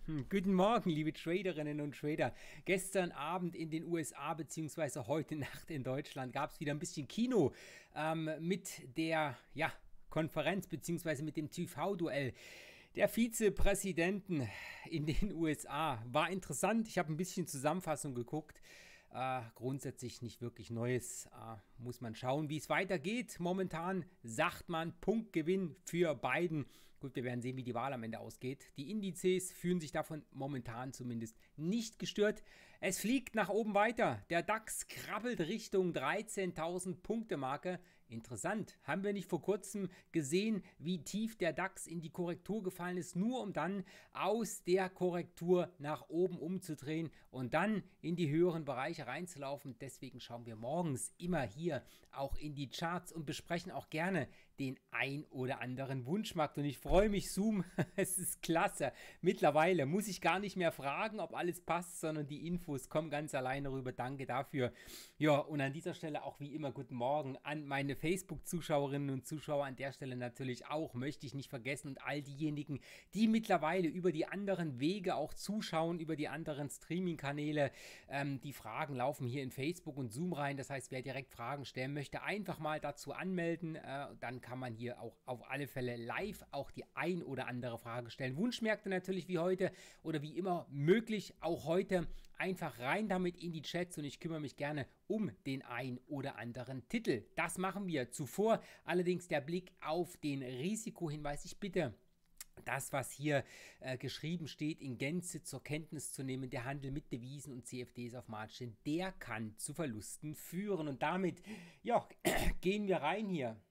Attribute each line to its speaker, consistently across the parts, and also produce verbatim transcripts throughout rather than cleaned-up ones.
Speaker 1: Guten Morgen, liebe Traderinnen und Trader. Gestern Abend in den U S A bzw. heute Nacht in Deutschland gab es wieder ein bisschen Kino ähm, mit der ja, Konferenz bzw. mit dem T V-Duell der Vizepräsidenten in den U S A. War interessant, ich habe ein bisschen Zusammenfassung geguckt. Äh, grundsätzlich nicht wirklich Neues, äh, muss man schauen, wie es weitergeht. Momentan sagt man Punktgewinn für Biden. Gut, wir werden sehen, wie die Wahl am Ende ausgeht. Die Indizes fühlen sich davon momentan zumindest nicht gestört. Es fliegt nach oben weiter. Der DAX krabbelt Richtung dreizehntausend Punkte Marke. Interessant. Haben wir nicht vor kurzem gesehen, wie tief der DAX in die Korrektur gefallen ist, nur um dann aus der Korrektur nach oben umzudrehen und dann in die höheren Bereiche reinzulaufen. Deswegen schauen wir morgens immer hier auch in die Charts und besprechen auch gerne den ein oder anderen Wunschmarkt. Und ich freue mich, Zoom, es ist klasse. Mittlerweile muss ich gar nicht mehr fragen, ob alles passt, sondern die Infos kommen ganz alleine rüber. Danke dafür. Ja, und an dieser Stelle auch wie immer guten Morgen an meine Facebook-Zuschauerinnen und Zuschauer. An der Stelle natürlich auch, möchte ich nicht vergessen, und all diejenigen, die mittlerweile über die anderen Wege auch zuschauen, über die anderen Streaming-Kanäle. Ähm, die Fragen laufen hier in Facebook und Zoom rein. Das heißt, wer direkt Fragen stellen möchte, einfach mal dazu anmelden. Äh, dann kann man hier auch auf alle Fälle live auch die ein oder andere Frage stellen. Wunschmärkte natürlich wie heute oder wie immer möglich, auch heute einfach rein damit in die Chats und ich kümmere mich gerne um den ein oder anderen Titel. Das machen wir. Zuvor allerdings der Blick auf den Risikohinweis. Ich bitte, das, was hier äh, geschrieben steht, in Gänze zur Kenntnis zu nehmen. Der Handel mit Devisen und C F Ds auf Margin, der kann zu Verlusten führen. Und damit, ja, gehen wir rein hier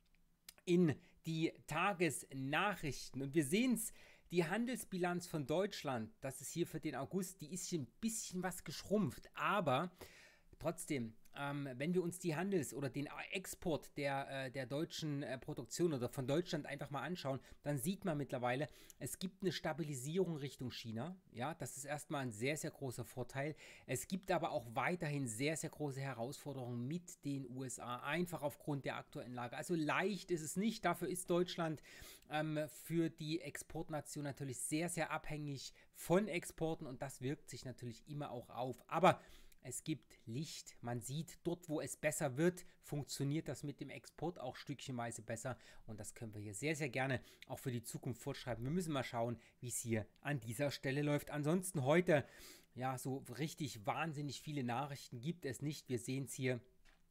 Speaker 1: in die Tagesnachrichten. Und wir sehen es, die Handelsbilanz von Deutschland, das ist hier für den August, die ist hier ein bisschen was geschrumpft. Aber trotzdem, ähm, wenn wir uns die Handels- oder den Export der, äh, der deutschen äh, Produktion oder von Deutschland einfach mal anschauen, dann sieht man mittlerweile, es gibt eine Stabilisierung Richtung China. Ja, das ist erstmal ein sehr, sehr großer Vorteil. Es gibt aber auch weiterhin sehr, sehr große Herausforderungen mit den U S A, einfach aufgrund der aktuellen Lage. Also leicht ist es nicht. Dafür ist Deutschland ähm, für die Exportnation natürlich sehr, sehr abhängig von Exporten und das wirkt sich natürlich immer auch auf. Aber es gibt Licht, man sieht, dort wo es besser wird, funktioniert das mit dem Export auch stückchenweise besser und das können wir hier sehr, sehr gerne auch für die Zukunft fortschreiben. Wir müssen mal schauen, wie es hier an dieser Stelle läuft. Ansonsten heute, ja, so richtig wahnsinnig viele Nachrichten gibt es nicht. Wir sehen es hier.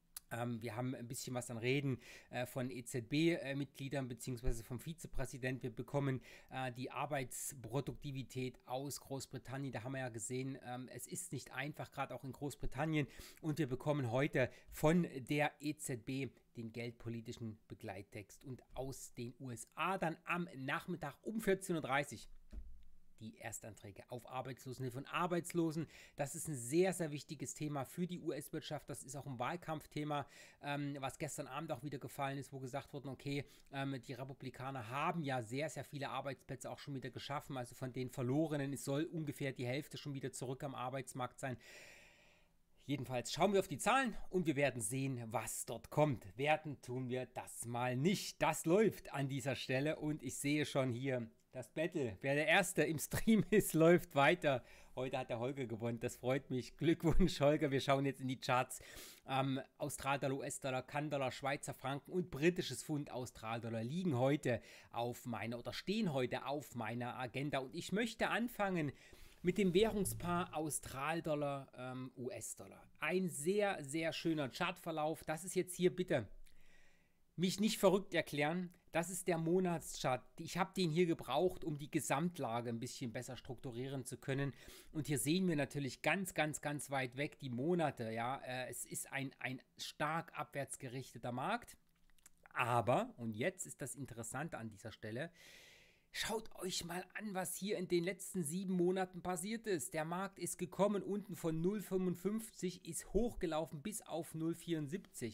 Speaker 1: Wir haben ein bisschen was an Reden äh, von E Z B-Mitgliedern bzw. vom Vizepräsident. Wir bekommen äh, die Arbeitsproduktivität aus Großbritannien. Da haben wir ja gesehen, ähm, es ist nicht einfach, gerade auch in Großbritannien. Und wir bekommen heute von der E Z B den geldpolitischen Begleittext. Und aus den U S A dann am Nachmittag um vierzehn Uhr dreißig die Erstanträge auf Arbeitslosenhilfe und Arbeitslosen. Das ist ein sehr, sehr wichtiges Thema für die U S-Wirtschaft. Das ist auch ein Wahlkampfthema, ähm, was gestern Abend auch wieder gefallen ist, wo gesagt wurde, okay, ähm, die Republikaner haben ja sehr, sehr viele Arbeitsplätze auch schon wieder geschaffen. Also von den Verlorenen, es soll ungefähr die Hälfte schon wieder zurück am Arbeitsmarkt sein. Jedenfalls schauen wir auf die Zahlen und wir werden sehen, was dort kommt. Werten tun wir das mal nicht. Das läuft an dieser Stelle und ich sehe schon hier das Battle. Wer der Erste im Stream ist, läuft weiter. Heute hat der Holger gewonnen, das freut mich. Glückwunsch, Holger. Wir schauen jetzt in die Charts. Ähm, Australdollar, U S-Dollar, Kann-Dollar, Schweizer Franken und britisches Pfund, Australdollar liegen heute auf meiner oder stehen heute auf meiner Agenda. Und ich möchte anfangen mit dem Währungspaar Australdollar, ähm, U S-Dollar. Ein sehr, sehr schöner Chartverlauf. Das ist jetzt hier bitte mich nicht verrückt erklären. Das ist der Monatschart. Ich habe den hier gebraucht, um die Gesamtlage ein bisschen besser strukturieren zu können. Und hier sehen wir natürlich ganz, ganz, ganz weit weg die Monate. Ja, äh, es ist ein, ein stark abwärts gerichteter Markt. Aber, und jetzt ist das Interessante an dieser Stelle, schaut euch mal an, was hier in den letzten sieben Monaten passiert ist. Der Markt ist gekommen unten von null Komma fünfundfünfzig, ist hochgelaufen bis auf null Komma vierundsiebzig.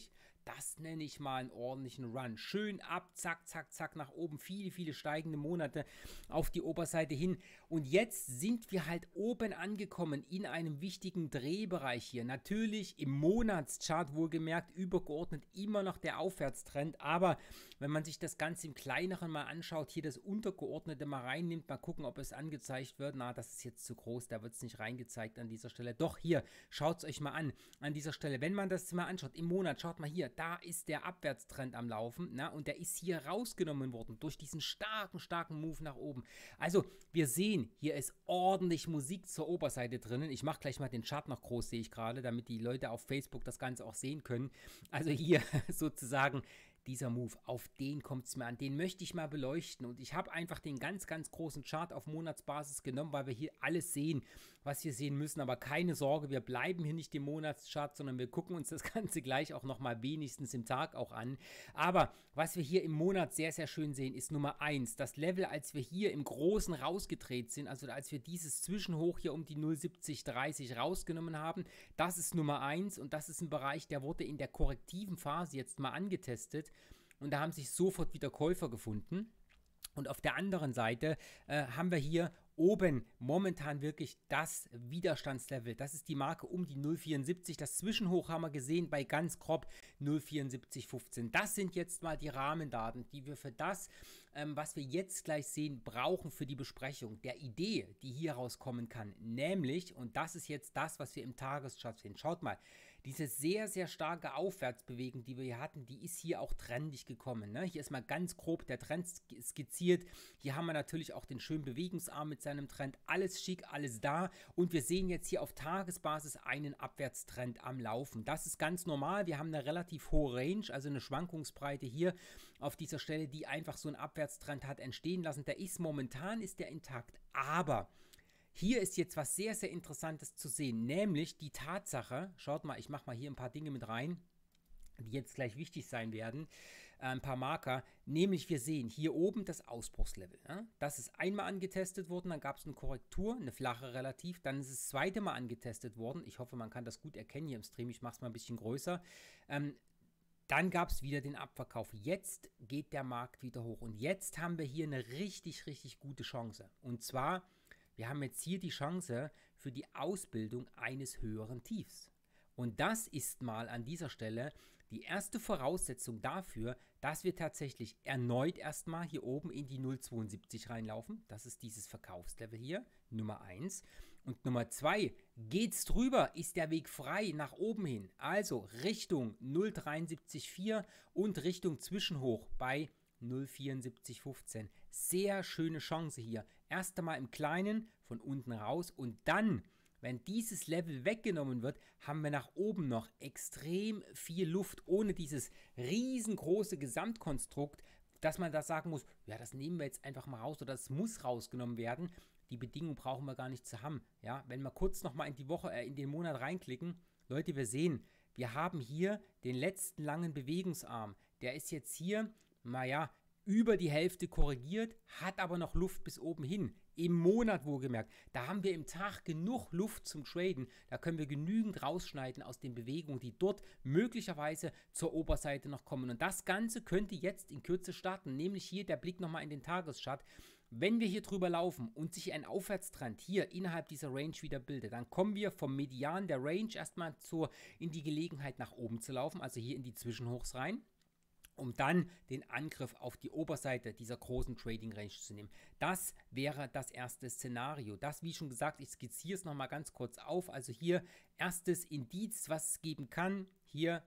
Speaker 1: das nenne ich mal einen ordentlichen Run. Schön ab, zack, zack, zack, nach oben. Viele, viele steigende Monate auf die Oberseite hin. Und jetzt sind wir halt oben angekommen in einem wichtigen Drehbereich hier. Natürlich im Monatschart wohlgemerkt übergeordnet immer noch der Aufwärtstrend. Aber wenn man sich das Ganze im Kleineren mal anschaut, hier das Untergeordnete mal reinnimmt, mal gucken, ob es angezeigt wird. Na, das ist jetzt zu groß, da wird es nicht reingezeigt an dieser Stelle. Doch hier, schaut es euch mal an, an dieser Stelle. Wenn man das mal anschaut, im Monat, schaut mal hier, da ist der Abwärtstrend am Laufen, na, und der ist hier rausgenommen worden durch diesen starken, starken Move nach oben. Also, wir sehen, hier ist ordentlich Musik zur Oberseite drinnen. Ich mache gleich mal den Chart noch groß, sehe ich gerade, damit die Leute auf Facebook das Ganze auch sehen können. Also hier sozusagen dieser Move, auf den kommt es mir an, den möchte ich mal beleuchten und ich habe einfach den ganz, ganz großen Chart auf Monatsbasis genommen, weil wir hier alles sehen, was wir sehen müssen, aber keine Sorge, wir bleiben hier nicht im Monatschart, sondern wir gucken uns das Ganze gleich auch nochmal wenigstens im Tag auch an, aber was wir hier im Monat sehr, sehr schön sehen, ist Nummer eins, das Level, als wir hier im Großen rausgedreht sind, also als wir dieses Zwischenhoch hier um die null Komma siebzig dreißig rausgenommen haben, das ist Nummer eins und das ist ein Bereich, der wurde in der korrektiven Phase jetzt mal angetestet. Und da haben sich sofort wieder Käufer gefunden. Und auf der anderen Seite äh, haben wir hier oben momentan wirklich das Widerstandslevel. Das ist die Marke um die null Komma vierundsiebzig. Das Zwischenhoch haben wir gesehen bei ganz grob null Komma vierundsiebzig fünfzehn. Das sind jetzt mal die Rahmendaten, die wir für das, ähm, was wir jetzt gleich sehen, brauchen für die Besprechung der Idee, die hier rauskommen kann. Nämlich, und das ist jetzt das, was wir im Tageschart sehen. Schaut mal. Diese sehr, sehr starke Aufwärtsbewegung, die wir hier hatten, die ist hier auch trendig gekommen. Ne? Hier ist mal ganz grob der Trend skizziert. Hier haben wir natürlich auch den schönen Bewegungsarm mit seinem Trend. Alles schick, alles da. Und wir sehen jetzt hier auf Tagesbasis einen Abwärtstrend am Laufen. Das ist ganz normal. Wir haben eine relativ hohe Range, also eine Schwankungsbreite hier auf dieser Stelle, die einfach so einen Abwärtstrend hat entstehen lassen. Der ist momentan, ist der intakt. Aber hier ist jetzt was sehr, sehr Interessantes zu sehen, nämlich die Tatsache, schaut mal, ich mache mal hier ein paar Dinge mit rein, die jetzt gleich wichtig sein werden, äh, ein paar Marker, nämlich wir sehen hier oben das Ausbruchslevel. Ja? Das ist einmal angetestet worden, dann gab es eine Korrektur, eine flache relativ, dann ist es das zweite Mal angetestet worden, ich hoffe, man kann das gut erkennen hier im Stream, ich mache es mal ein bisschen größer, ähm, dann gab es wieder den Abverkauf. Jetzt geht der Markt wieder hoch und jetzt haben wir hier eine richtig, richtig gute Chance und zwar wir haben jetzt hier die Chance für die Ausbildung eines höheren Tiefs. Und das ist mal an dieser Stelle die erste Voraussetzung dafür, dass wir tatsächlich erneut erstmal hier oben in die null Komma zweiundsiebzig reinlaufen. Das ist dieses Verkaufslevel hier, Nummer eins. Und Nummer zwei, geht's drüber, ist der Weg frei nach oben hin. Also Richtung null Komma sieben vier und Richtung Zwischenhoch bei null Komma vierundsiebzig fünfzehn. Sehr schöne Chance hier. Erst einmal im Kleinen, von unten raus und dann, wenn dieses Level weggenommen wird, haben wir nach oben noch extrem viel Luft, ohne dieses riesengroße Gesamtkonstrukt, dass man da sagen muss, ja, das nehmen wir jetzt einfach mal raus oder das muss rausgenommen werden. Die Bedingung brauchen wir gar nicht zu haben. Ja, wenn wir kurz nochmal in die Woche, äh, in den Monat reinklicken, Leute, wir sehen, wir haben hier den letzten langen Bewegungsarm. Der ist jetzt hier, naja, über die Hälfte korrigiert, hat aber noch Luft bis oben hin. Im Monat wohlgemerkt. Da haben wir im Tag genug Luft zum Traden. Da können wir genügend rausschneiden aus den Bewegungen, die dort möglicherweise zur Oberseite noch kommen. Und das Ganze könnte jetzt in Kürze starten. Nämlich hier der Blick nochmal in den Tageschart. Wenn wir hier drüber laufen und sich ein Aufwärtstrend hier innerhalb dieser Range wieder bildet, dann kommen wir vom Median der Range erstmal zur, in die Gelegenheit nach oben zu laufen, also hier in die Zwischenhochs rein, um dann den Angriff auf die Oberseite dieser großen Trading Range zu nehmen. Das wäre das erste Szenario. Das, wie schon gesagt, ich skizziere es nochmal ganz kurz auf. Also hier erstes Indiz, was es geben kann. Hier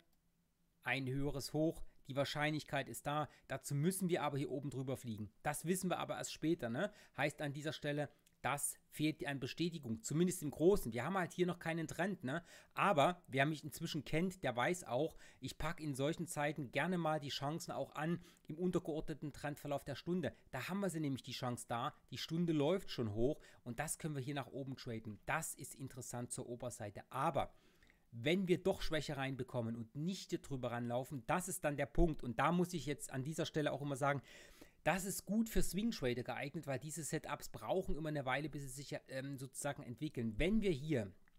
Speaker 1: ein höheres Hoch. Die Wahrscheinlichkeit ist da. Dazu müssen wir aber hier oben drüber fliegen. Das wissen wir aber erst später, ne? Heißt an dieser Stelle, das fehlt dir an Bestätigung, zumindest im Großen. Wir haben halt hier noch keinen Trend, ne? Aber wer mich inzwischen kennt, der weiß auch, ich packe in solchen Zeiten gerne mal die Chancen auch an im untergeordneten Trendverlauf der Stunde. Da haben wir sie nämlich die Chance da, die Stunde läuft schon hoch und das können wir hier nach oben traden. Das ist interessant zur Oberseite. Aber wenn wir doch Schwäche reinbekommen und nicht hier drüber ranlaufen, das ist dann der Punkt. Und da muss ich jetzt an dieser Stelle auch immer sagen, das ist gut für Swing Trader geeignet, weil diese Setups brauchen immer eine Weile, bis sie sich ähm, sozusagen entwickeln. Wenn wir hier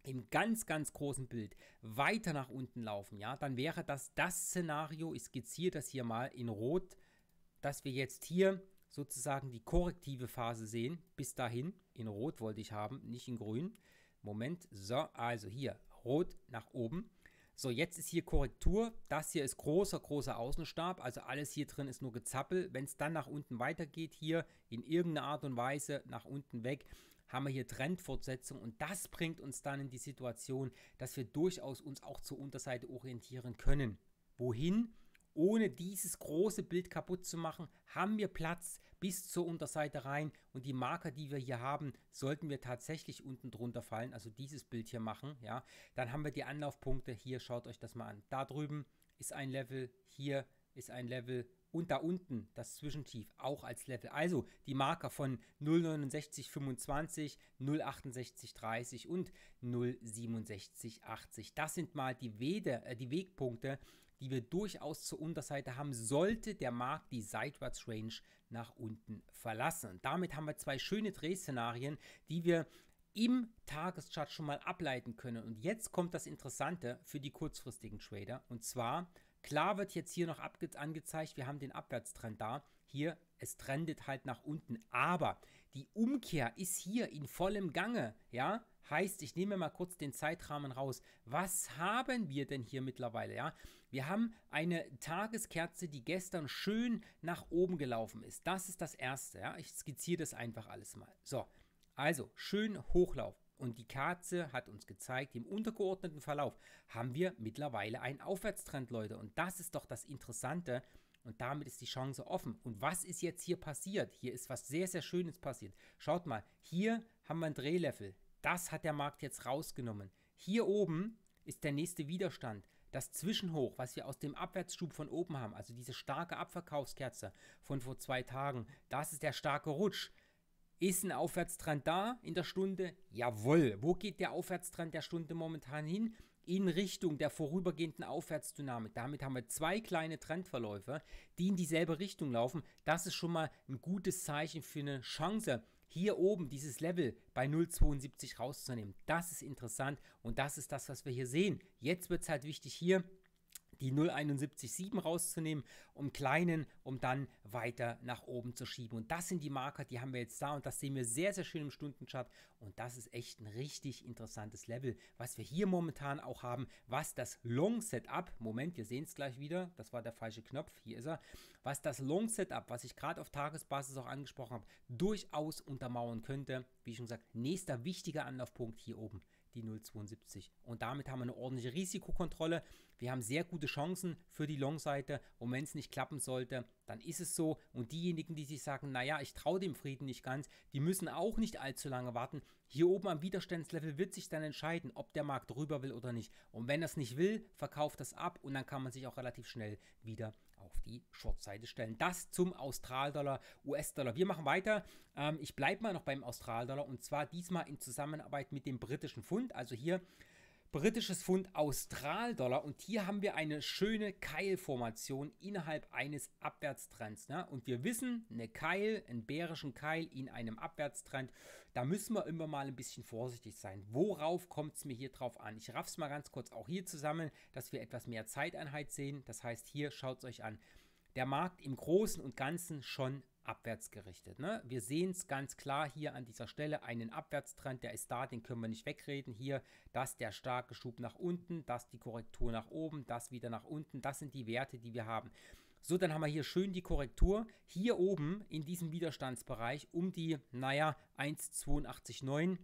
Speaker 1: im ganz, ganz großen Bild weiter nach unten laufen, ja, dann wäre das das Szenario, ich skizziere das hier mal in Rot, dass wir jetzt hier sozusagen die korrektive Phase sehen, bis dahin, in Rot wollte ich haben, nicht in Grün. Moment, so, also hier, Rot nach oben. So, jetzt ist hier Korrektur, das hier ist großer, großer Außenstab, also alles hier drin ist nur Gezappel. Wenn es dann nach unten weitergeht, hier in irgendeiner Art und Weise nach unten weg, haben wir hier Trendfortsetzung und das bringt uns dann in die Situation, dass wir durchaus uns auch zur Unterseite orientieren können. Wohin? Ohne dieses große Bild kaputt zu machen, haben wir Platz bis zur Unterseite rein und die Marker, die wir hier haben, sollten wir tatsächlich unten drunter fallen, also dieses Bild hier machen, ja, dann haben wir die Anlaufpunkte, hier schaut euch das mal an, da drüben ist ein Level, hier ist ein Level und da unten das Zwischentief auch als Level. Also die Marker von null Komma neunundsechzig fünfundzwanzig, null Komma achtundsechzig dreißig und null Komma siebenundsechzig achtzig. Das sind mal die, Wede, äh, die Wegpunkte, die wir durchaus zur Unterseite haben, sollte der Markt die Seitwärtsrange nach unten verlassen. Und damit haben wir zwei schöne Drehszenarien, die wir im Tageschart schon mal ableiten können. Und jetzt kommt das Interessante für die kurzfristigen Trader. Und zwar, klar wird jetzt hier noch angezeigt, wir haben den Abwärtstrend da. Hier, es trendet halt nach unten. Aber die Umkehr ist hier in vollem Gange. Ja, heißt, ich nehme mal kurz den Zeitrahmen raus. Was haben wir denn hier mittlerweile? Ja, wir haben eine Tageskerze, die gestern schön nach oben gelaufen ist. Das ist das Erste. Ja, ich skizziere das einfach alles mal. So, also schön Hochlauf. Und die Kerze hat uns gezeigt, im untergeordneten Verlauf haben wir mittlerweile einen Aufwärtstrend, Leute. Und das ist doch das Interessante. Und damit ist die Chance offen. Und was ist jetzt hier passiert? Hier ist was sehr, sehr Schönes passiert. Schaut mal, hier haben wir ein Drehlevel. Das hat der Markt jetzt rausgenommen. Hier oben ist der nächste Widerstand. Das Zwischenhoch, was wir aus dem Abwärtsschub von oben haben, also diese starke Abverkaufskerze von vor zwei Tagen, das ist der starke Rutsch. Ist ein Aufwärtstrend da in der Stunde? Jawohl. Wo geht der Aufwärtstrend der Stunde momentan hin? In Richtung der vorübergehenden Aufwärtsdynamik. Damit haben wir zwei kleine Trendverläufe, die in dieselbe Richtung laufen. Das ist schon mal ein gutes Zeichen für eine Chance, hier oben dieses Level bei null Komma zweiundsiebzig rauszunehmen. Das ist interessant und das ist das, was wir hier sehen. Jetzt wird es halt wichtig, hier die null Komma einundsiebzig Komma sieben rauszunehmen, um kleinen, um dann weiter nach oben zu schieben. Und das sind die Marker, die haben wir jetzt da und das sehen wir sehr, sehr schön im Stundenchart. Und das ist echt ein richtig interessantes Level, was wir hier momentan auch haben, was das Long Setup, Moment, wir sehen es gleich wieder, das war der falsche Knopf, hier ist er, was das Long Setup, was ich gerade auf Tagesbasis auch angesprochen habe, durchaus untermauern könnte. Wie schon gesagt, nächster wichtiger Anlaufpunkt hier oben, die null Komma zweiundsiebzig. Und damit haben wir eine ordentliche Risikokontrolle. Wir haben sehr gute Chancen für die Long-Seite. Und wenn es nicht klappen sollte, dann ist es so. Und diejenigen, die sich sagen, naja, ich traue dem Frieden nicht ganz, die müssen auch nicht allzu lange warten. Hier oben am Widerstandslevel wird sich dann entscheiden, ob der Markt rüber will oder nicht. Und wenn er es nicht will, verkauft das ab und dann kann man sich auch relativ schnell wieder auf die Short-Seite stellen. Das zum Australdollar, U S-Dollar. Wir machen weiter. Ähm, ich bleibe mal noch beim Australdollar und zwar diesmal in Zusammenarbeit mit dem britischen Pfund. Also hier britisches Pfund, Australdollar und hier haben wir eine schöne Keilformation innerhalb eines Abwärtstrends. Ne? Und wir wissen, eine Keil, einen bärischen Keil in einem Abwärtstrend, da müssen wir immer mal ein bisschen vorsichtig sein. Worauf kommt es mir hier drauf an? Ich raff's mal ganz kurz auch hier zusammen, dass wir etwas mehr Zeiteinheit sehen. Das heißt, hier schaut es euch an. Der Markt im Großen und Ganzen schon abwärts gerichtet. Ne? Wir sehen es ganz klar hier an dieser Stelle, einen Abwärtstrend, der ist da, den können wir nicht wegreden. Hier, das der starke Schub nach unten, das die Korrektur nach oben, das wieder nach unten, das sind die Werte, die wir haben. So, dann haben wir hier schön die Korrektur. Hier oben in diesem Widerstandsbereich um die, naja, eins Komma zweiundachtzig neun.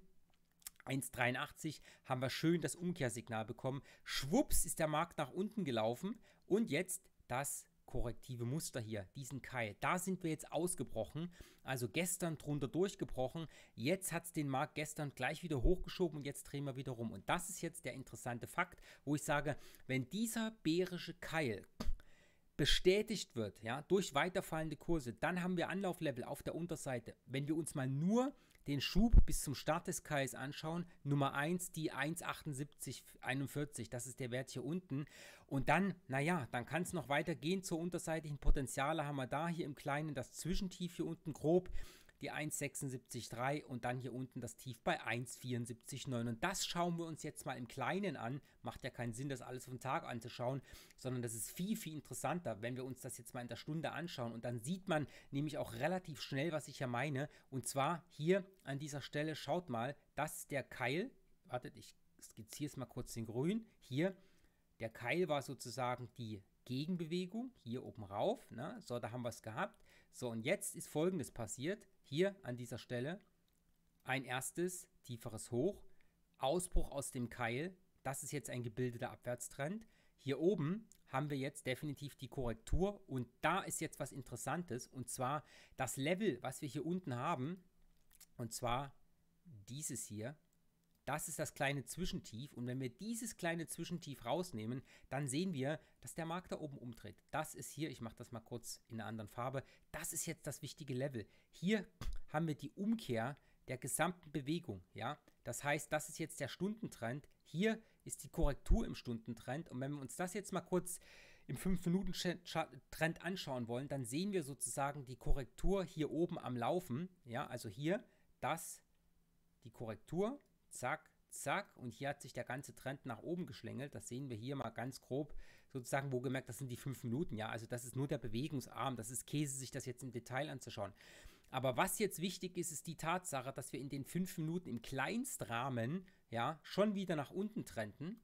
Speaker 1: eins Komma dreiundachtzig haben wir schön das Umkehrsignal bekommen. Schwupps ist der Markt nach unten gelaufen und jetzt das korrektive Muster hier, diesen Keil. Da sind wir jetzt ausgebrochen, also gestern drunter durchgebrochen. Jetzt hat es den Markt gestern gleich wieder hochgeschoben und jetzt drehen wir wieder rum. Und das ist jetzt der interessante Fakt, wo ich sage, wenn dieser bärische Keil bestätigt wird, ja, durch weiterfallende Kurse, dann haben wir Anlauflevel auf der Unterseite. Wenn wir uns mal nur den Schub bis zum Start des Keils anschauen, Nummer eins, die eins Komma achtundsiebzig einundvierzig, das ist der Wert hier unten. Und dann, naja, dann kann es noch weiter gehen zur unterseitigen Potenziale haben wir da hier im Kleinen das Zwischentief hier unten grob. die eins Komma sechsundsiebzig Komma drei und dann hier unten das Tief bei eins Komma vierundsiebzig Komma neun. Und das schauen wir uns jetzt mal im Kleinen an. Macht ja keinen Sinn, das alles vom Tag anzuschauen, sondern das ist viel, viel interessanter, wenn wir uns das jetzt mal in der Stunde anschauen. Und dann sieht man nämlich auch relativ schnell, was ich ja meine. Und zwar hier an dieser Stelle, schaut mal, das ist der Keil. Wartet, ich skizziere es mal kurz in grün. Hier, der Keil war sozusagen die Gegenbewegung, hier oben rauf. Ne? So, da haben wir es gehabt. So, und jetzt ist Folgendes passiert. Hier an dieser Stelle ein erstes tieferes Hoch, Ausbruch aus dem Keil. Das ist jetzt ein gebildeter Abwärtstrend. Hier oben haben wir jetzt definitiv die Korrektur. Und da ist jetzt was Interessantes. Und zwar das Level, was wir hier unten haben. Und zwar dieses hier. Das ist das kleine Zwischentief und wenn wir dieses kleine Zwischentief rausnehmen, dann sehen wir, dass der Markt da oben umdreht. Das ist hier, ich mache das mal kurz in einer anderen Farbe, das ist jetzt das wichtige Level. Hier haben wir die Umkehr der gesamten Bewegung, ja. Das heißt, das ist jetzt der Stundentrend. Hier ist die Korrektur im Stundentrend und wenn wir uns das jetzt mal kurz im fünf Minuten Trend anschauen wollen, dann sehen wir sozusagen die Korrektur hier oben am Laufen, ja, also hier, das, die Korrektur. Zack, zack. Und hier hat sich der ganze Trend nach oben geschlängelt. Das sehen wir hier mal ganz grob sozusagen, wo gemerkt, das sind die fünf Minuten. Ja, also das ist nur der Bewegungsarm. Das ist Käse, sich das jetzt im Detail anzuschauen. Aber was jetzt wichtig ist, ist die Tatsache, dass wir in den fünf Minuten im Kleinstrahmen, ja, schon wieder nach unten trenden.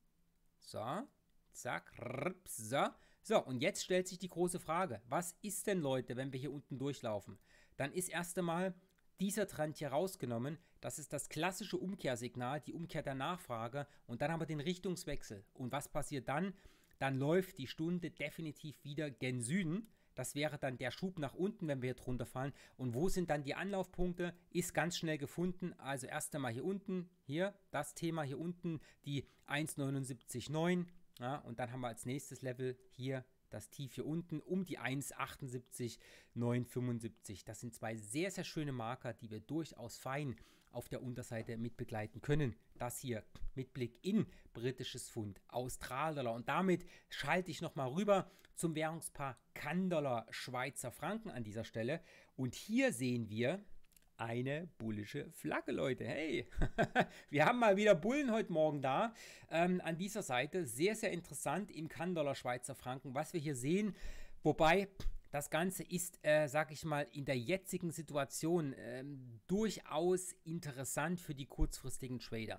Speaker 1: So, zack, rps, so. So, und jetzt stellt sich die große Frage. Was ist denn, Leute, wenn wir hier unten durchlaufen? Dann ist erst einmal dieser Trend hier rausgenommen, das ist das klassische Umkehrsignal, die Umkehr der Nachfrage und dann haben wir den Richtungswechsel. Und was passiert dann? Dann läuft die Stunde definitiv wieder gen Süden. Das wäre dann der Schub nach unten, wenn wir hier drunter fallen. Und wo sind dann die Anlaufpunkte? Ist ganz schnell gefunden. Also erst einmal hier unten, hier, das Thema hier unten, die eins Komma neunundsiebzig Komma neun. Ja, und dann haben wir als nächstes Level hier das Tief hier unten um die eins Komma achtundsiebzig Komma neunhundertfünfundsiebzig. Das sind zwei sehr, sehr schöne Marker, die wir durchaus fein auf der Unterseite mit begleiten können. Das hier mit Blick in britisches Pfund, Australdollar. Und damit schalte ich nochmal rüber zum Währungspaar Kann-Dollar, Schweizer Franken an dieser Stelle. Und hier sehen wir eine bullische Flagge, Leute. Hey, wir haben mal wieder Bullen heute Morgen da. Ähm, an dieser Seite sehr, sehr interessant im Kann-Dollar Schweizer Franken, was wir hier sehen. Wobei das Ganze ist, äh, sag ich mal, in der jetzigen Situation äh, durchaus interessant für die kurzfristigen Trader.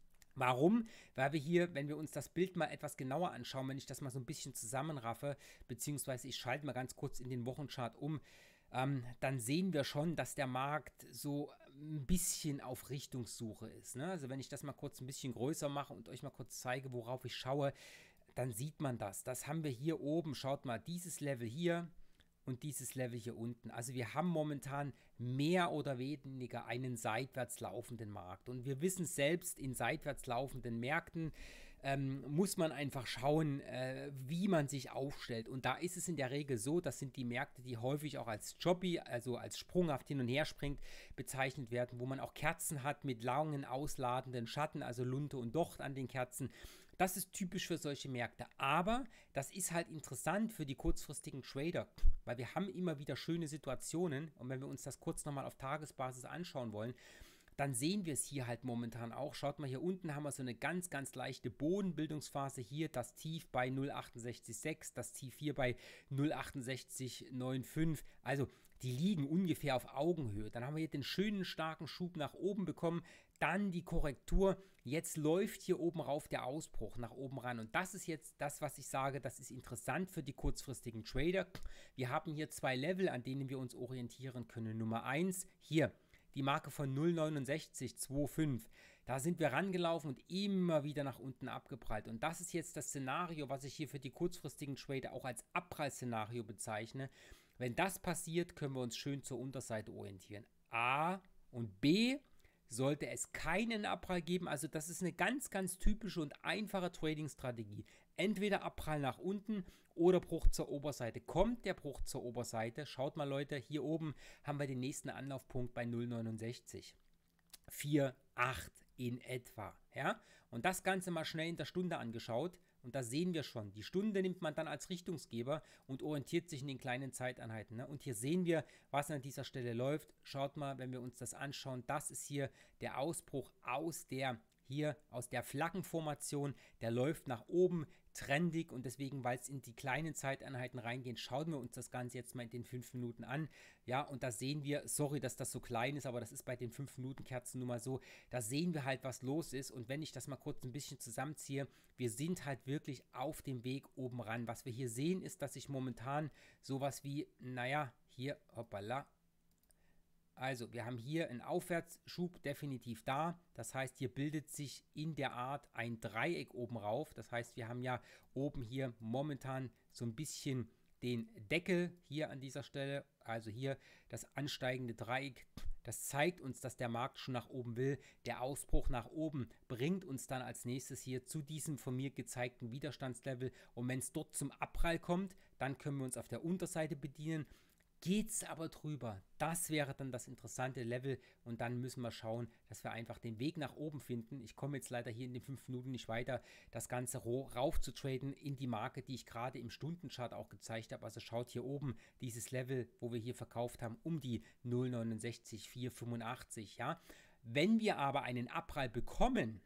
Speaker 1: Warum? Weil wir hier, wenn wir uns das Bild mal etwas genauer anschauen, wenn ich das mal so ein bisschen zusammenraffe, beziehungsweise ich schalte mal ganz kurz in den Wochenchart um, Ähm, dann sehen wir schon, dass der Markt so ein bisschen auf Richtungssuche ist. Ne? Also wenn ich das mal kurz ein bisschen größer mache und euch mal kurz zeige, worauf ich schaue, dann sieht man das. Das haben wir hier oben, schaut mal, dieses Level hier und dieses Level hier unten. Also wir haben momentan mehr oder weniger einen seitwärts laufenden Markt. Und wir wissen selbst, in seitwärts laufenden Märkten Ähm, muss man einfach schauen, äh, wie man sich aufstellt. Und da ist es in der Regel so, das sind die Märkte, die häufig auch als Choppy, also als sprunghaft hin und her springt, bezeichnet werden, wo man auch Kerzen hat mit langen, ausladenden Schatten, also Lunte und Docht an den Kerzen. Das ist typisch für solche Märkte. Aber das ist halt interessant für die kurzfristigen Trader, weil wir haben immer wieder schöne Situationen. Und wenn wir uns das kurz nochmal auf Tagesbasis anschauen wollen, dann sehen wir es hier halt momentan auch. Schaut mal, hier unten haben wir so eine ganz, ganz leichte Bodenbildungsphase. Hier das Tief bei null Komma achtundsechzig Komma sechs, das Tief hier bei null Komma achtundsechzig Komma fünfundneunzig. Also die liegen ungefähr auf Augenhöhe. Dann haben wir hier den schönen, starken Schub nach oben bekommen. Dann die Korrektur. Jetzt läuft hier oben rauf der Ausbruch nach oben ran. Und das ist jetzt das, was ich sage, das ist interessant für die kurzfristigen Trader. Wir haben hier zwei Level, an denen wir uns orientieren können. Nummer eins, hier die Marke von null Komma neunundsechzig Komma fünfundzwanzig. Da sind wir rangelaufen und immer wieder nach unten abgeprallt. Und das ist jetzt das Szenario, was ich hier für die kurzfristigen Trader auch als Abprallszenario bezeichne. Wenn das passiert, können wir uns schön zur Unterseite orientieren. A und B, sollte es keinen Abprall geben, also das ist eine ganz, ganz typische und einfache Trading-Strategie. Entweder Abprall nach unten oder Bruch zur Oberseite. Kommt der Bruch zur Oberseite, schaut mal Leute, hier oben haben wir den nächsten Anlaufpunkt bei null Komma neunundsechzig. vier Komma acht in etwa. Ja? Und das Ganze mal schnell in der Stunde angeschaut. Und da sehen wir schon, die Stunde nimmt man dann als Richtungsgeber und orientiert sich in den kleinen Zeiteinheiten. Ne? Und hier sehen wir, was an dieser Stelle läuft. Schaut mal, wenn wir uns das anschauen, das ist hier der Ausbruch aus der hier aus der Flaggenformation, der läuft nach oben, trendig, und deswegen, weil es in die kleinen Zeiteinheiten reingeht, schauen wir uns das Ganze jetzt mal in den fünf Minuten an. Ja, und da sehen wir, sorry, dass das so klein ist, aber das ist bei den fünf Minuten Kerzen nun mal so, da sehen wir halt, was los ist, und wenn ich das mal kurz ein bisschen zusammenziehe, wir sind halt wirklich auf dem Weg oben ran. Was wir hier sehen, ist, dass sich momentan sowas wie, naja, hier, hoppala, also, wir haben hier einen Aufwärtsschub definitiv da. Das heißt, hier bildet sich in der Art ein Dreieck oben rauf. Das heißt, wir haben ja oben hier momentan so ein bisschen den Deckel hier an dieser Stelle. Also hier das ansteigende Dreieck. Das zeigt uns, dass der Markt schon nach oben will. Der Ausbruch nach oben bringt uns dann als nächstes hier zu diesem von mir gezeigten Widerstandslevel. Und wenn es dort zum Abprall kommt, dann können wir uns auf der Unterseite bedienen. Geht es aber drüber, das wäre dann das interessante Level, und dann müssen wir schauen, dass wir einfach den Weg nach oben finden. Ich komme jetzt leider hier in den fünf Minuten nicht weiter, das Ganze rauf zu traden in die Marke, die ich gerade im Stundenchart auch gezeigt habe. Also schaut hier oben dieses Level, wo wir hier verkauft haben, um die null Komma neunundsechzig vier fünfundachtzig. Ja? Wenn wir aber einen Abprall bekommen,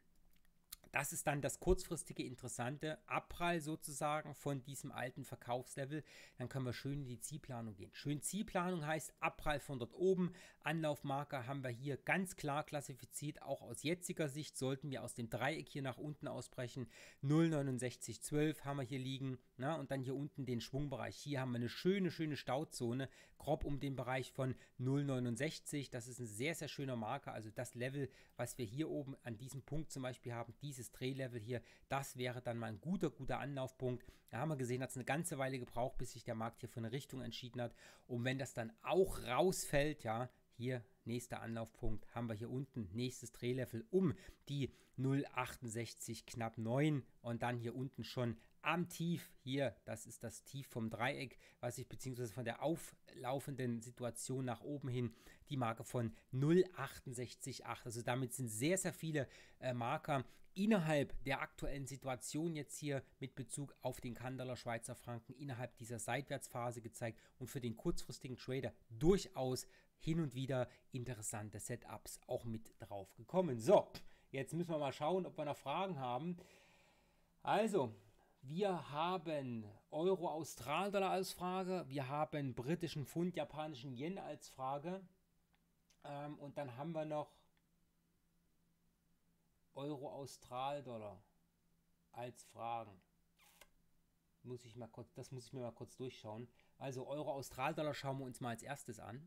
Speaker 1: das ist dann das kurzfristige interessante Abprall sozusagen von diesem alten Verkaufslevel. Dann können wir schön in die Zielplanung gehen. Schön Zielplanung heißt Abprall von dort oben. Anlaufmarker haben wir hier ganz klar klassifiziert. Auch aus jetziger Sicht sollten wir aus dem Dreieck hier nach unten ausbrechen. null Komma neunundsechzig zwölf haben wir hier liegen. Na, und dann hier unten den Schwungbereich. Hier haben wir eine schöne, schöne Stauzone. Grob um den Bereich von null Komma neunundsechzig. Das ist ein sehr, sehr schöner Marker. Also das Level, was wir hier oben an diesem Punkt zum Beispiel haben, dieses Drehlevel hier, das wäre dann mal ein guter, guter Anlaufpunkt. Da haben wir gesehen, hat es eine ganze Weile gebraucht, bis sich der Markt hier für eine Richtung entschieden hat. Und wenn das dann auch rausfällt, ja, hier nächster Anlaufpunkt, haben wir hier unten nächstes Drehlevel um die null Komma achtundsechzig knapp neun, und dann hier unten schon am Tief hier, das ist das Tief vom Dreieck, was ich beziehungsweise von der auflaufenden Situation nach oben hin, die Marke von null Komma achtundsechzig acht. Also damit sind sehr, sehr viele äh, Marker innerhalb der aktuellen Situation jetzt hier mit Bezug auf den Kandaler Schweizer Franken innerhalb dieser Seitwärtsphase gezeigt, und für den kurzfristigen Trader durchaus hin und wieder interessante Setups auch mit drauf gekommen. So, jetzt müssen wir mal schauen, ob wir noch Fragen haben. Also, wir haben Euro-Australdollar als Frage, wir haben britischen Pfund, japanischen Yen als Frage, ähm, und dann haben wir noch Euro-Australdollar als Fragen. Muss ich mal kurz, das muss ich mir mal kurz durchschauen. Also Euro-Australdollar schauen wir uns mal als erstes an.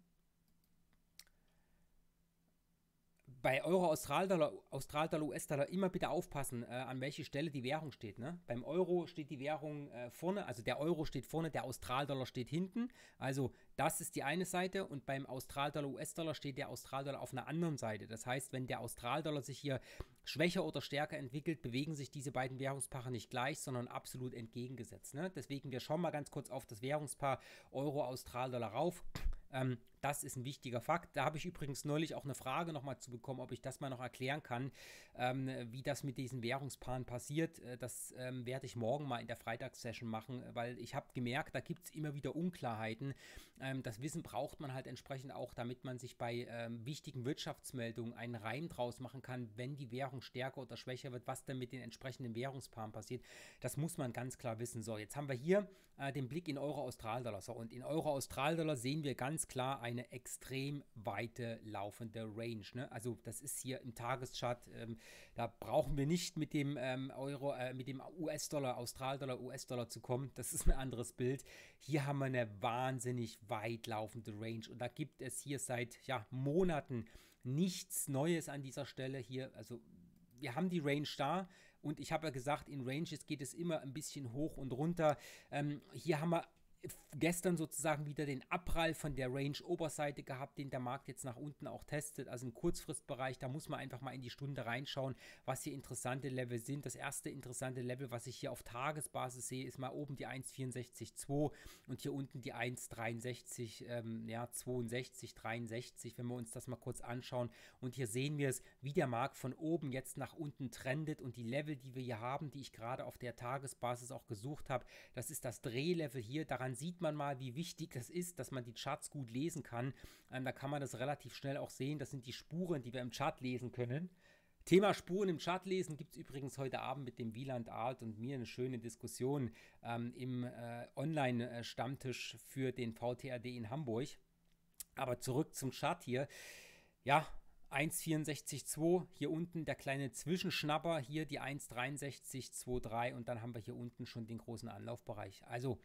Speaker 1: Bei Euro, Australdollar, Australdollar, U S-Dollar immer bitte aufpassen, äh, an welche Stelle die Währung steht. Ne? Beim Euro steht die Währung äh, vorne, also der Euro steht vorne, der Australdollar steht hinten. Also das ist die eine Seite, und beim Australdollar, U S-Dollar steht der Australdollar auf einer anderen Seite. Das heißt, wenn der Australdollar sich hier schwächer oder stärker entwickelt, bewegen sich diese beiden Währungspaare nicht gleich, sondern absolut entgegengesetzt. Ne? Deswegen, wir schauen mal ganz kurz auf das Währungspaar Euro-Australdollar rauf. Ähm, das ist ein wichtiger Fakt. Da habe ich übrigens neulich auch eine Frage nochmal zu bekommen, ob ich das mal noch erklären kann, ähm, wie das mit diesen Währungspaaren passiert. Äh, das ähm, werde ich morgen mal in der Freitagssession machen, weil ich habe gemerkt, da gibt es immer wieder Unklarheiten. Ähm, das Wissen braucht man halt entsprechend auch, damit man sich bei ähm, wichtigen Wirtschaftsmeldungen einen Reim draus machen kann, wenn die Währung stärker oder schwächer wird, was dann mit den entsprechenden Währungspaaren passiert. Das muss man ganz klar wissen. So, jetzt haben wir hier äh, den Blick in Euro-Australdollar. So, und in Euro-Australdollar sehen wir ganz klar eine extrem weite laufende Range. Ne? Also das ist hier im Tageschart, ähm, da brauchen wir nicht mit dem ähm, Euro, äh, mit dem U S-Dollar, Australdollar, U S-Dollar zu kommen. Das ist ein anderes Bild. Hier haben wir eine wahnsinnig weit laufende Range, und da gibt es hier seit ja, Monaten nichts Neues an dieser Stelle hier. Also wir haben die Range da, und ich habe ja gesagt, in Ranges geht es immer ein bisschen hoch und runter. Ähm, hier haben wir Gestern sozusagen wieder den Abprall von der Range-Oberseite gehabt, den der Markt jetzt nach unten auch testet, also im Kurzfristbereich, da muss man einfach mal in die Stunde reinschauen, was hier interessante Level sind. Das erste interessante Level, was ich hier auf Tagesbasis sehe, ist mal oben die eins Komma vierundsechzig Komma zwei und hier unten die eins Komma dreiundsechzig, ähm, ja, zweiundsechzig, dreiundsechzig, wenn wir uns das mal kurz anschauen. Und hier sehen wir es, wie der Markt von oben jetzt nach unten trendet und die Level, die wir hier haben, die ich gerade auf der Tagesbasis auch gesucht habe, das ist das Drehlevel hier. Daran sieht man mal, wie wichtig das ist, dass man die Charts gut lesen kann. Ähm, da kann man das relativ schnell auch sehen. Das sind die Spuren, die wir im Chart lesen können. Thema Spuren im Chart lesen gibt es übrigens heute Abend mit dem Wieland Alt und mir eine schöne Diskussion ähm, im äh, Online-Stammtisch für den V T R D in Hamburg. Aber zurück zum Chart hier. Ja, eins Komma vierundsechzig Komma zwei, hier unten der kleine Zwischenschnapper, hier die eins Komma dreiundsechzig Komma drei und dann haben wir hier unten schon den großen Anlaufbereich. Also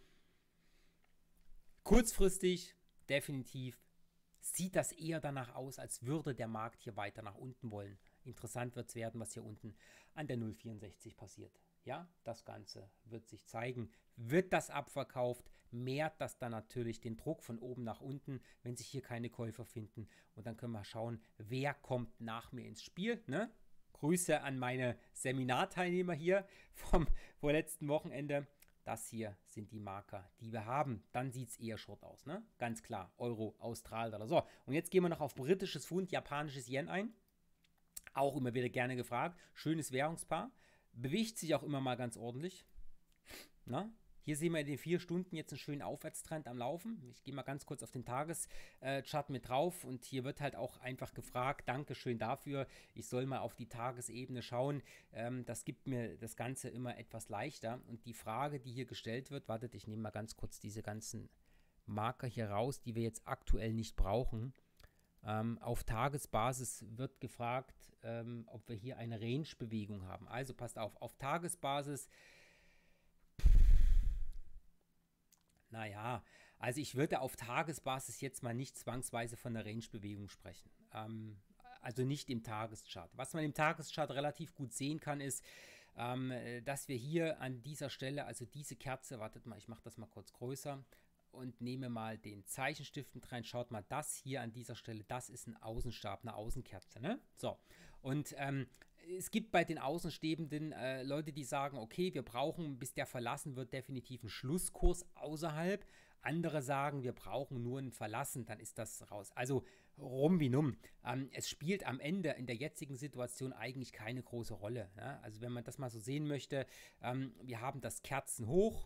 Speaker 1: kurzfristig definitiv sieht das eher danach aus, als würde der Markt hier weiter nach unten wollen. Interessant wird es werden, was hier unten an der null Komma vierundsechzig passiert. Ja, das Ganze wird sich zeigen. Wird das abverkauft, mehrt das dann natürlich den Druck von oben nach unten, wenn sich hier keine Käufer finden. Und dann können wir schauen, wer kommt nach mir ins Spiel. Ne? Grüße an meine Seminarteilnehmer hier vom vorletzten Wochenende. Das hier sind die Marker, die wir haben. Dann sieht es eher short aus, ne? Ganz klar, Euro, Australdollar. So, und jetzt gehen wir noch auf britisches Pfund, japanisches Yen ein. Auch immer wieder gerne gefragt. Schönes Währungspaar. Bewegt sich auch immer mal ganz ordentlich. Na? Hier sehen wir in den vier Stunden jetzt einen schönen Aufwärtstrend am Laufen. Ich gehe mal ganz kurz auf den Tageschart mit drauf und hier wird halt auch einfach gefragt, Dankeschön dafür, ich soll mal auf die Tagesebene schauen. Ähm, das gibt mir das Ganze immer etwas leichter. Und die Frage, die hier gestellt wird, wartet, ich nehme mal ganz kurz diese ganzen Marker hier raus, die wir jetzt aktuell nicht brauchen. Ähm, auf Tagesbasis wird gefragt, ähm, ob wir hier eine Range-Bewegung haben. Also passt auf, auf Tagesbasis. Naja, also ich würde auf Tagesbasis jetzt mal nicht zwangsweise von der Range-Bewegung sprechen. Ähm, also nicht im Tageschart. Was man im Tageschart relativ gut sehen kann, ist, ähm, dass wir hier an dieser Stelle, also diese Kerze, wartet mal, ich mache das mal kurz größer und nehme mal den Zeichenstift mit rein. Schaut mal, das hier an dieser Stelle, das ist ein Außenstab, eine Außenkerze, ne? So, und ähm, es gibt bei den Außenstehenden äh, Leute, die sagen, okay, wir brauchen, bis der verlassen wird, definitiv einen Schlusskurs außerhalb. Andere sagen, wir brauchen nur ein Verlassen, dann ist das raus. Also rum wie numm. Ähm, es spielt am Ende in der jetzigen Situation eigentlich keine große Rolle. Ja? Also wenn man das mal so sehen möchte, ähm, wir haben das Kerzen hoch,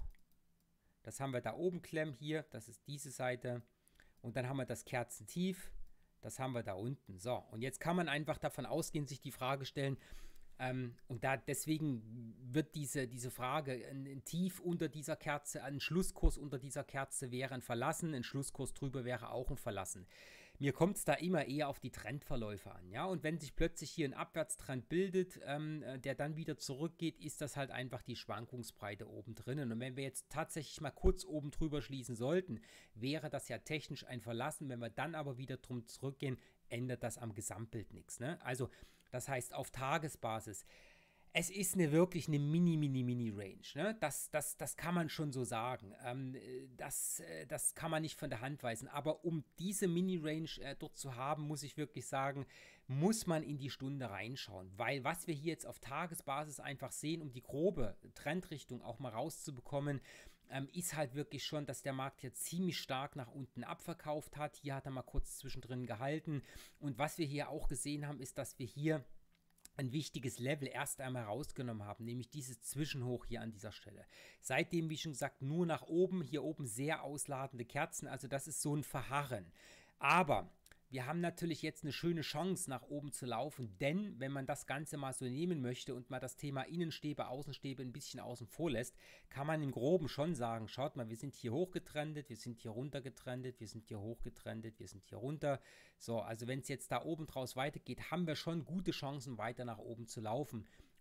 Speaker 1: das haben wir da oben klemmen hier, das ist diese Seite. Und dann haben wir das Kerzentief. Das haben wir da unten. So, und jetzt kann man einfach davon ausgehen, sich die Frage stellen, ähm, und da deswegen wird diese, diese Frage, ein, ein Tief unter dieser Kerze, ein Schlusskurs unter dieser Kerze wäre ein Verlassen, ein Schlusskurs drüber wäre auch ein Verlassen. Mir kommt es da immer eher auf die Trendverläufe an, ja, und wenn sich plötzlich hier ein Abwärtstrend bildet, ähm, der dann wieder zurückgeht, ist das halt einfach die Schwankungsbreite oben drinnen. Und wenn wir jetzt tatsächlich mal kurz oben drüber schließen sollten, wäre das ja technisch ein Verlassen. Wenn wir dann aber wieder drum zurückgehen, ändert das am Gesamtbild nichts, ne? Also das heißt auf Tagesbasis, es ist eine wirklich eine mini, mini, mini Range. Ne? Das, das, das kann man schon so sagen. Ähm, das, das kann man nicht von der Hand weisen. Aber um diese Mini-Range äh, dort zu haben, muss ich wirklich sagen, muss man in die Stunde reinschauen. Weil was wir hier jetzt auf Tagesbasis einfach sehen, um die grobe Trendrichtung auch mal rauszubekommen, ähm, ist halt wirklich schon, dass der Markt hier ziemlich stark nach unten abverkauft hat. Hier hat er mal kurz zwischendrin gehalten. Und was wir hier auch gesehen haben, ist, dass wir hier ein wichtiges Level erst einmal rausgenommen haben, nämlich dieses Zwischenhoch hier an dieser Stelle. Seitdem, wie schon gesagt, nur nach oben, hier oben sehr ausladende Kerzen, also das ist so ein Verharren. Aber wir haben natürlich jetzt eine schöne Chance, nach oben zu laufen, denn wenn man das Ganze mal so nehmen möchte und mal das Thema Innenstäbe, Außenstäbe ein bisschen außen vor lässt, kann man im Groben schon sagen, schaut mal, wir sind hier hochgetrendet, wir sind hier runtergetrendet, wir sind hier hochgetrendet, wir sind hier runter. So, also wenn es jetzt da oben draus weitergeht, haben wir schon gute Chancen, weiter nach oben zu laufen.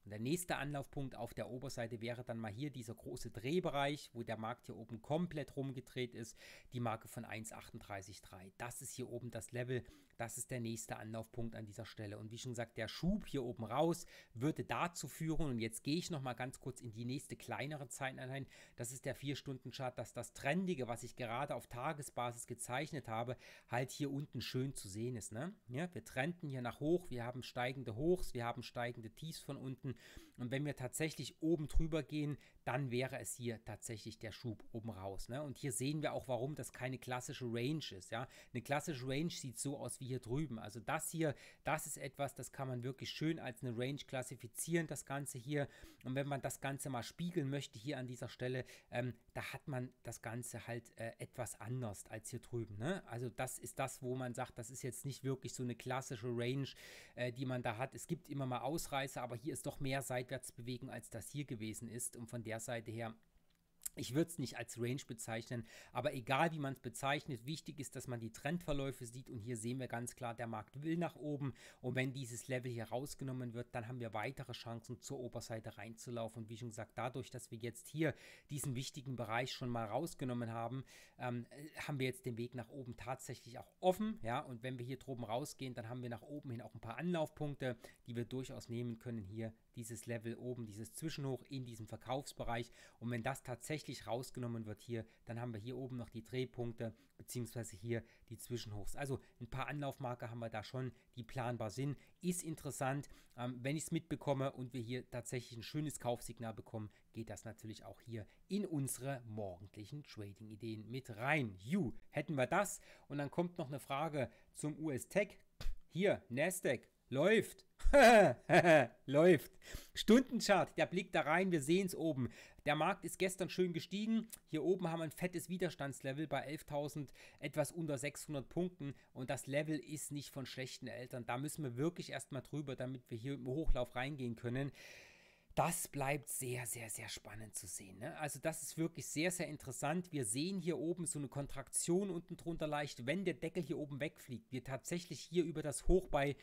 Speaker 1: Und der nächste Anlaufpunkt auf der Oberseite wäre dann mal hier dieser große Drehbereich, wo der Markt hier oben komplett rumgedreht ist, die Marke von eins Komma achtunddreißig Komma drei. Das ist hier oben das Level, das ist der nächste Anlaufpunkt an dieser Stelle. Und wie schon gesagt, der Schub hier oben raus würde dazu führen, und jetzt gehe ich nochmal ganz kurz in die nächste kleinere Zeiteinheit, das ist der vier Stunden Chart, dass das Trendige, was ich gerade auf Tagesbasis gezeichnet habe, halt hier unten schön zu sehen ist. Ne? Ja, wir trenden hier nach hoch, wir haben steigende Hochs, wir haben steigende Tiefs von unten, und wenn wir tatsächlich oben drüber gehen, dann wäre es hier tatsächlich der Schub oben raus. Ne? Und hier sehen wir auch, warum das keine klassische Range ist. Ja? Eine klassische Range sieht so aus wie hier drüben. Also das hier, das ist etwas, das kann man wirklich schön als eine Range klassifizieren, das Ganze hier. Und wenn man das Ganze mal spiegeln möchte hier an dieser Stelle, ähm, da hat man das Ganze halt äh, etwas anders als hier drüben. Ne? Also das ist das, wo man sagt, das ist jetzt nicht wirklich so eine klassische Range, äh, die man da hat. Es gibt immer mal Ausreißer, aber hier ist doch mehr Seitwärtsbewegung, als das hier gewesen ist. Und von der Seite her, ich würde es nicht als Range bezeichnen, aber egal wie man es bezeichnet, wichtig ist, dass man die Trendverläufe sieht, und hier sehen wir ganz klar, der Markt will nach oben, und wenn dieses Level hier rausgenommen wird, dann haben wir weitere Chancen zur Oberseite reinzulaufen. Und wie schon gesagt, dadurch, dass wir jetzt hier diesen wichtigen Bereich schon mal rausgenommen haben, ähm, haben wir jetzt den Weg nach oben tatsächlich auch offen, ja, und wenn wir hier droben rausgehen, dann haben wir nach oben hin auch ein paar Anlaufpunkte, die wir durchaus nehmen können, hier dieses Level oben, dieses Zwischenhoch in diesem Verkaufsbereich, und wenn das tatsächlich rausgenommen wird hier, dann haben wir hier oben noch die Drehpunkte, beziehungsweise hier die Zwischenhochs. Also ein paar Anlaufmarker haben wir da schon, die planbar sind. Ist interessant, ähm, wenn ich es mitbekomme und wir hier tatsächlich ein schönes Kaufsignal bekommen, geht das natürlich auch hier in unsere morgendlichen Trading-Ideen mit rein. Ju, hätten wir das, und dann kommt noch eine Frage zum U S-Tech. Hier, Nasdaq. Läuft. Läuft. Stundenchart, der Blick da rein, wir sehen es oben. Der Markt ist gestern schön gestiegen. Hier oben haben wir ein fettes Widerstandslevel bei elftausend, etwas unter sechshundert Punkten. Und das Level ist nicht von schlechten Eltern. Da müssen wir wirklich erstmal drüber, damit wir hier im Hochlauf reingehen können. Das bleibt sehr, sehr, sehr spannend zu sehen. Ne? Also das ist wirklich sehr, sehr interessant. Wir sehen hier oben so eine Kontraktion unten drunter leicht. Wenn der Deckel hier oben wegfliegt, wir tatsächlich hier über das Hoch bei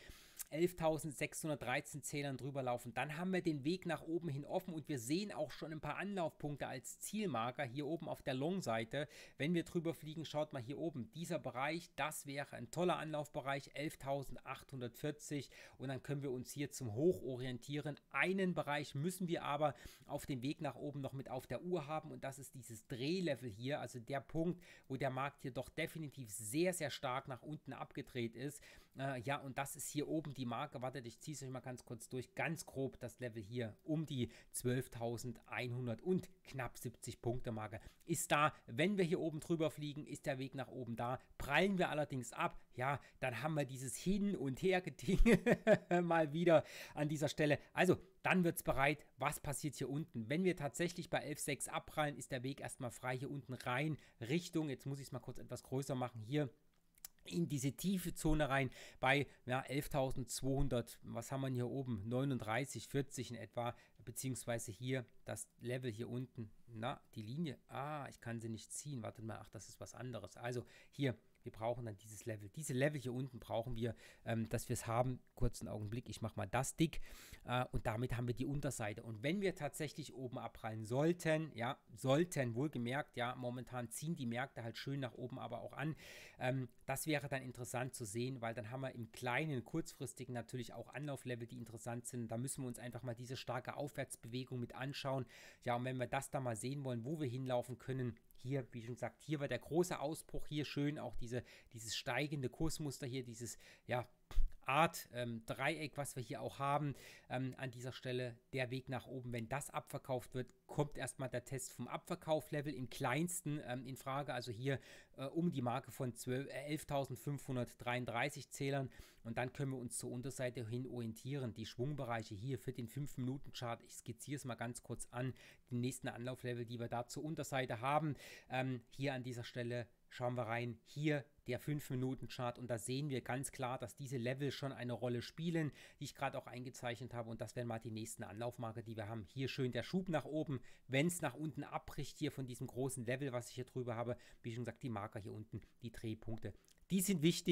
Speaker 1: elftausendsechshundertdreizehn Zählern drüber laufen, dann haben wir den Weg nach oben hin offen, und wir sehen auch schon ein paar Anlaufpunkte als Zielmarker hier oben auf der Long-Seite. Wenn wir drüber fliegen, schaut mal hier oben, dieser Bereich, das wäre ein toller Anlaufbereich, elftausendachthundertvierzig, und dann können wir uns hier zum Hoch orientieren. Einen Bereich müssen wir aber auf dem Weg nach oben noch mit auf der Uhr haben, und das ist dieses Drehlevel hier, also der Punkt, wo der Markt hier doch definitiv sehr, sehr stark nach unten abgedreht ist. Äh, ja, und das ist hier oben die Marke, wartet, ich ziehe es euch mal ganz kurz durch, ganz grob das Level hier um die zwölftausendeinhundert und knapp siebzig Punkte Marke ist da. Wenn wir hier oben drüber fliegen, ist der Weg nach oben da. Prallen wir allerdings ab, ja, dann haben wir dieses Hin- und Her-Getinge mal wieder an dieser Stelle. Also, dann wird es bereit, was passiert hier unten. Wenn wir tatsächlich bei elf Komma sechs abprallen, ist der Weg erstmal frei hier unten rein, Richtung, jetzt muss ich es mal kurz etwas größer machen, hier in diese tiefe Zone rein bei ja, elftausendzweihundert, was haben wir hier oben, neununddreißig, vierzig in etwa, beziehungsweise hier das Level hier unten, na, die Linie, ah, ich kann sie nicht ziehen, wartet mal, ach, das ist was anderes, also hier, wir brauchen dann dieses Level, diese Level hier unten brauchen wir, ähm, dass wir es haben, kurzen Augenblick, ich mache mal das dick, äh, und damit haben wir die Unterseite, und wenn wir tatsächlich oben abprallen sollten, ja, sollten, wohlgemerkt, ja, momentan ziehen die Märkte halt schön nach oben aber auch an, ähm, das wäre dann interessant zu sehen, weil dann haben wir im kleinen, kurzfristigen natürlich auch Anlauflevel, die interessant sind, da müssen wir uns einfach mal diese starke Aufwärtsbewegung mit anschauen, ja, und wenn wir das da mal sehen wollen, wo wir hinlaufen können, hier, wie schon gesagt, hier war der große Ausbruch, hier schön auch diese, dieses steigende Kursmuster hier, dieses, ja, Art ähm, Dreieck, was wir hier auch haben, ähm, an dieser Stelle der Weg nach oben. Wenn das abverkauft wird, kommt erstmal der Test vom Abverkauflevel im kleinsten ähm, in Frage, also hier äh, um die Marke von elftausendfünfhundertdreiunddreißig Zählern, und dann können wir uns zur Unterseite hin orientieren. Die Schwungbereiche hier für den fünf Minuten Chart, ich skizziere es mal ganz kurz an, die nächsten Anlauflevel, die wir da zur Unterseite haben, ähm, hier an dieser Stelle schauen wir rein, hier der fünf Minuten Chart, und da sehen wir ganz klar, dass diese Level schon eine Rolle spielen, die ich gerade auch eingezeichnet habe, und das wären mal die nächsten Anlaufmarke, die wir haben. Hier schön der Schub nach oben, wenn es nach unten abbricht hier von diesem großen Level, was ich hier drüber habe, wie schon gesagt, die Marker hier unten, die Drehpunkte, die sind wichtig.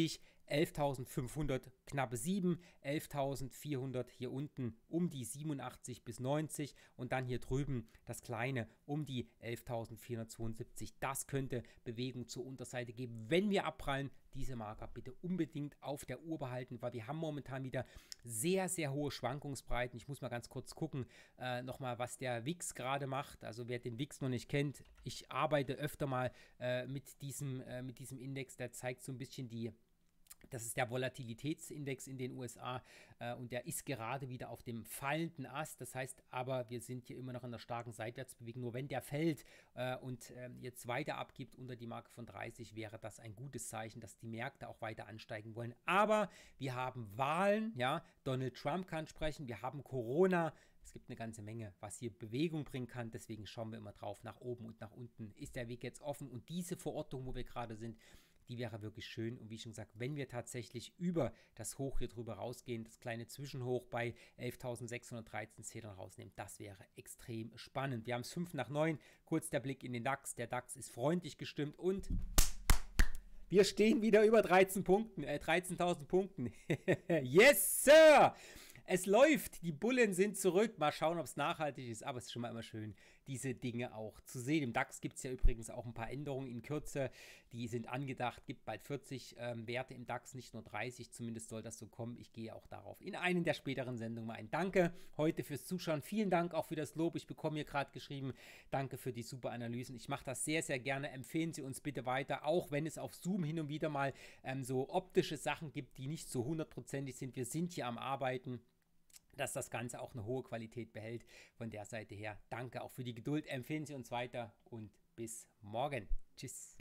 Speaker 1: elftausendfünfhundert knappe sieben, elftausendvierhundert hier unten um die siebenundachtzig bis neunzig und dann hier drüben das kleine um die elftausendvierhundertzweiundsiebzig. Das könnte Bewegung zur Unterseite geben, wenn wir abprallen. Diese Marker bitte unbedingt auf der Uhr behalten, weil wir haben momentan wieder sehr, sehr hohe Schwankungsbreiten. Ich muss mal ganz kurz gucken, äh, nochmal, was der W I X gerade macht. Also wer den W I X noch nicht kennt, ich arbeite öfter mal äh, mit, diesem, äh, mit diesem Index, der zeigt so ein bisschen die. Das ist der Volatilitätsindex in den U S A äh, und der ist gerade wieder auf dem fallenden Ast. Das heißt aber, wir sind hier immer noch in einer starken Seitwärtsbewegung. Nur wenn der fällt äh, und äh, jetzt weiter abgibt unter die Marke von dreißig, wäre das ein gutes Zeichen, dass die Märkte auch weiter ansteigen wollen. Aber wir haben Wahlen, ja, Donald Trump kann sprechen, wir haben Corona. Es gibt eine ganze Menge, was hier Bewegung bringen kann. Deswegen schauen wir immer drauf, nach oben und nach unten. Ist der Weg jetzt offen? Und diese Verortung, wo wir gerade sind, die wäre wirklich schön. Und wie schon gesagt, wenn wir tatsächlich über das Hoch hier drüber rausgehen, das kleine Zwischenhoch bei elftausendsechshundertdreizehn Zählern rausnehmen, das wäre extrem spannend. Wir haben es fünf nach neun. Kurz der Blick in den DAX. Der DAX ist freundlich gestimmt und wir stehen wieder über dreizehn Punkten, äh, dreizehntausend Punkten. Yes, Sir! Es läuft, die Bullen sind zurück. Mal schauen, ob es nachhaltig ist, aber es ist schon mal immer schön, diese Dinge auch zu sehen. Im DAX gibt es ja übrigens auch ein paar Änderungen in Kürze, die sind angedacht. Gibt bald vierzig ähm, Werte im DAX, nicht nur dreißig, zumindest soll das so kommen. Ich gehe auch darauf in einen der späteren Sendungen mal ein. Danke heute fürs Zuschauen. Vielen Dank auch für das Lob. Ich bekomme hier gerade geschrieben, danke für die super Analysen. Ich mache das sehr, sehr gerne. Empfehlen Sie uns bitte weiter, auch wenn es auf Zoom hin und wieder mal ähm, so optische Sachen gibt, die nicht so hundertprozentig sind. Wir sind hier am Arbeiten, dass das Ganze auch eine hohe Qualität behält. Von der Seite her danke auch für die Geduld. Empfehlen Sie uns weiter und bis morgen. Tschüss.